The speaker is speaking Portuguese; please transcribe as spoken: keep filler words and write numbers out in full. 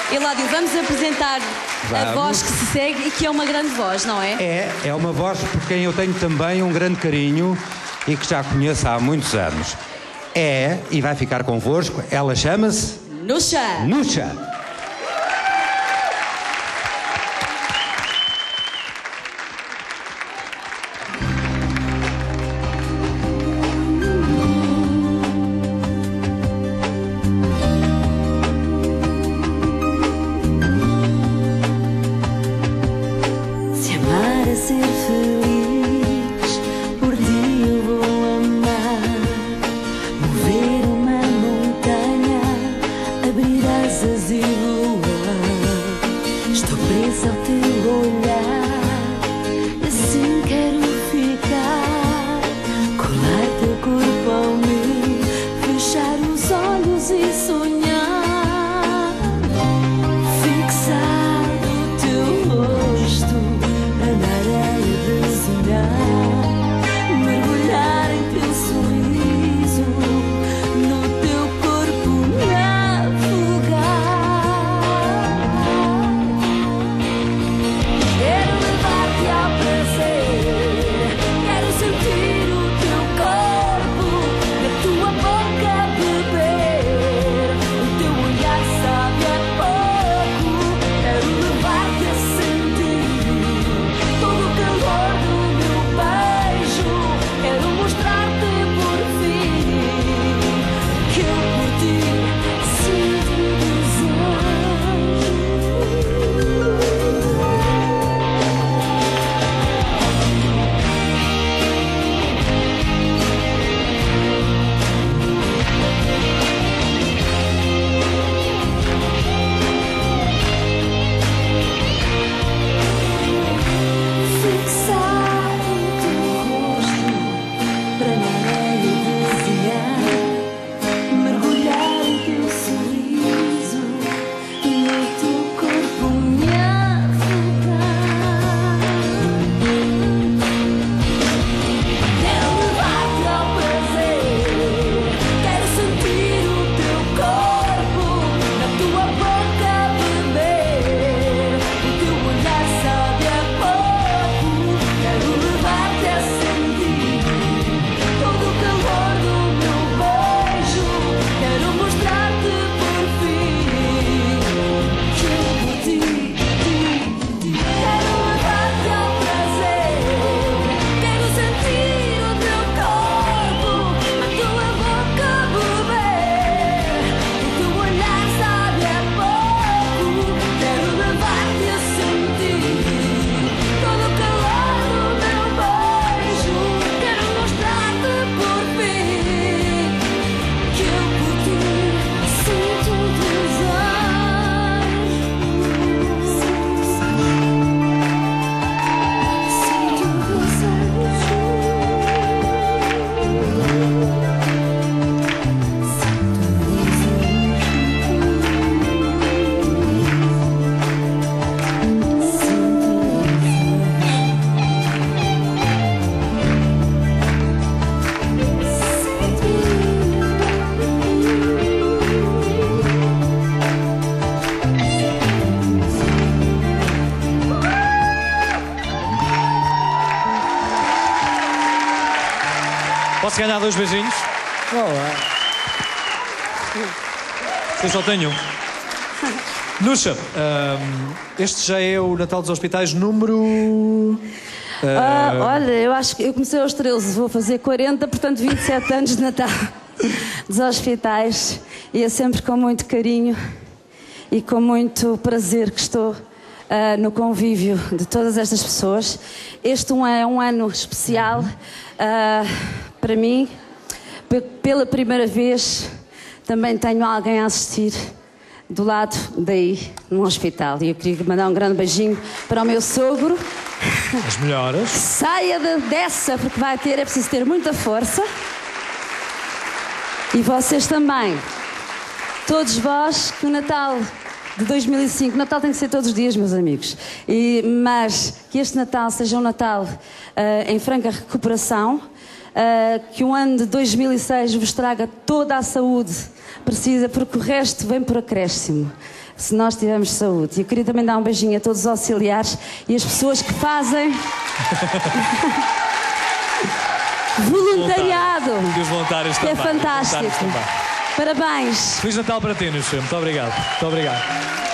Eládio, vamos apresentar Vamos. a voz que se segue e que é uma grande voz, não é? É, é uma voz por quem eu tenho também um grande carinho e que já conheço há muitos anos. É, e vai ficar convosco, ela chama-se... Nuxa! Nuxa! Ser feliz, por ti eu vou amar, mover uma montanha, abrir asas e voar. Estou presa ao teu olhar, assim quero ficar, colar teu corpo ao meu, fechar os olhos e sonhar, fixar o teu rosto na areia desenhar, mergulhar em teu sorriso, no teu corpo me afogar. Quero levar-te ao prazer, quero sentir o teu corpo, na tua boca beber, o teu olhar sabe a pouco. Quero levar-te a sentir todo o calor do meu beijo. Quero mostrar-te por fim que eu por ti sinto desejo. Fixar o teu rosto para na areia desenhar, mergulhar em teu sorriso e no teu corpo me afogar. Quero levar-te ao prazer, quero sentir o teu corpo, na tua boca beber, o teu olhar sabe a pouco. Quero levar-te a sentir todo o calor do meu beijo. Quero mostrar-te por fim que eu por ti, ti, ti. Quero levar-te ao prazer, quero sentir o teu corpo, na tua boca beber, o teu olhar sabe a pouco. Quero levar-te a sentir todo o calor do meu beijo. Quero mostrar-te por fim que eu por ti sinto desejo. Posso ganhar dois beijinhos? Olá. Eu só tenho um. Nuxa, hum, este já é o Natal dos Hospitais número... Ah, olha, eu acho que eu comecei aos treze, vou fazer quarenta, portanto vinte e sete anos de Natal dos Hospitais, e é sempre com muito carinho e com muito prazer que estou ah, no convívio de todas estas pessoas. Este um é um ano especial ah, para mim. P- pela primeira vez também tenho alguém a assistir do lado daí, num hospital, e eu queria mandar um grande beijinho para o meu sogro. As melhoras. Saia de- dessa, porque vai ter, é preciso ter muita força. E vocês também. Todos vós, que o Natal de dois mil e cinco, Natal tem que ser todos os dias, meus amigos. E, mas que este Natal seja um Natal uh, em franca recuperação, Uh, que um ano de dois mil e seis vos traga toda a saúde precisa, porque o resto vem por acréscimo, se nós tivermos saúde. E eu queria também dar um beijinho a todos os auxiliares e as pessoas que fazem voluntariado, e os voluntários que é também, fantástico. Voluntários também. Parabéns. Feliz Natal para ti, Nuxa. Muito obrigado. Muito obrigado.